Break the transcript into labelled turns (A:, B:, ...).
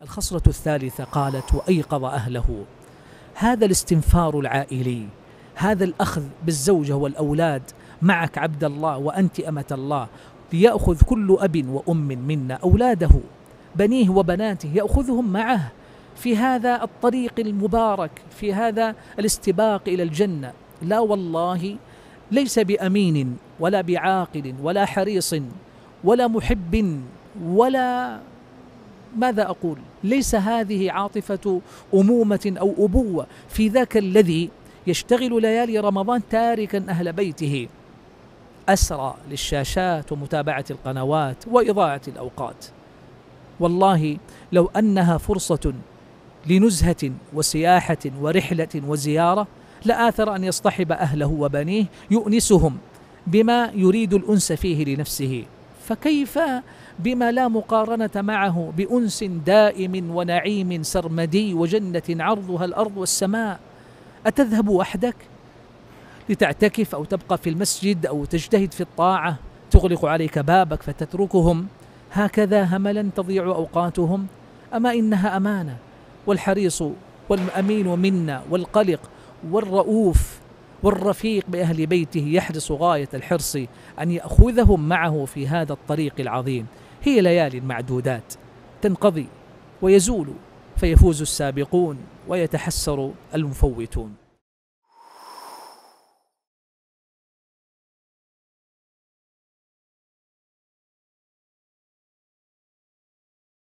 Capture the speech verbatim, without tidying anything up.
A: الخصلة الثالثة قالت: وأيقظ أهله. هذا الاستنفار العائلي، هذا الأخذ بالزوجة والأولاد، معك عبد الله وأنت أمة الله، ليأخذ كل أب وأم منا أولاده بنيه وبناته، يأخذهم معه في هذا الطريق المبارك، في هذا الاستباق إلى الجنة. لا والله، ليس بأمين ولا بعاقل ولا حريص ولا محب ولا ماذا أقول، ليس هذه عاطفة أمومة أو أبوة في ذاك الذي يشتغل ليالي رمضان تاركا أهل بيته، أسرى للشاشات ومتابعة القنوات وإضاعة الأوقات. والله لو أنها فرصة لنزهة وسياحة ورحلة وزيارة لآثر أن يصطحب أهله وبنيه يؤنسهم بما يريد الأنس فيه لنفسه، فكيف بما لا مقارنة معه بأنس دائم ونعيم سرمدي وجنة عرضها الأرض والسماء؟ أتذهب وحدك لتعتكف أو تبقى في المسجد أو تجتهد في الطاعة تغلق عليك بابك فتتركهم هكذا هملا تضيع أوقاتهم؟ أما إنها أمانة، والحريص والأمين منا والقلق والرؤوف والرفيق بأهل بيته يحرص غاية الحرص أن يأخذهم معه في هذا الطريق العظيم. هي ليالي معدودات تنقضي ويزول، فيفوز السابقون ويتحسر المفوتون.